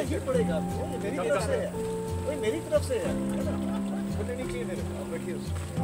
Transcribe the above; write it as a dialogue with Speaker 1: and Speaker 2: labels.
Speaker 1: नहीं पड़ेगा आपको, ये मेरी तरफ से है, मेरी तरफ से है ना, बोलने नहीं चाहिए मेरे को, आप बैठिए।